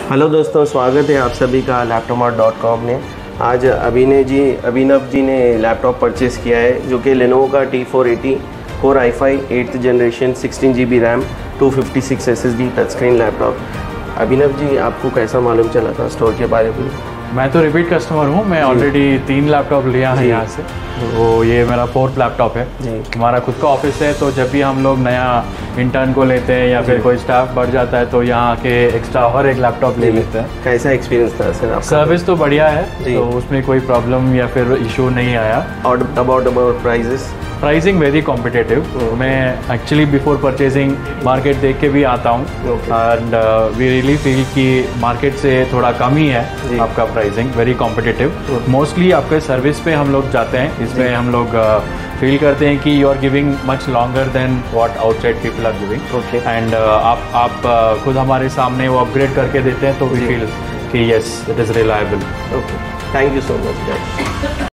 Hello दोस्तों, स्वागत है आप सभी का laptopmart.com में। आज अभिनव जी ने लैपटॉप परचेज़ किया है जो कि लेनोवो का T480 core i5 8th generation 16 GB RAM 256 SSD touch screen laptop. Abhinav ji, आपको कैसा मालूम चला था स्टोर के बारे में? मैं तो रिपीट कस्टमर हूँ। मैं ऑलरेडी 3 लैपटॉप लिया है यहाँ से, तो ये मेरा 4th लैपटॉप है। हमारा खुद का ऑफिस है, तो जब भी हम लोग नया इंटर्न को लेते हैं या फिर कोई स्टाफ बढ़ जाता है तो यहाँ के एक्स्ट्रा और एक लैपटॉप ले लेते हैं। कैसा एक्सपीरियंस था सर आपका? सर्विस तो बढ़िया है, तो उसमें कोई प्रॉब्लम या फिर इशू नहीं आया। और about prices? Pricing very competitive. मैं एक्चुअली बिफोर परचेजिंग मार्केट देख के भी आता हूँ एंड वी रियली फील कि मार्केट से थोड़ा कम ही है आपका प्राइसिंग, वेरी कॉम्पिटिटिव। मोस्टली आपके सर्विस पे हम लोग जाते हैं, इसमें हम लोग फील करते हैं कि you are giving much longer than what outside people are giving. And आप खुद हमारे सामने वो अपग्रेड करके देते हैं, तो वी फील कि yes it is reliable. Okay, thank you so much.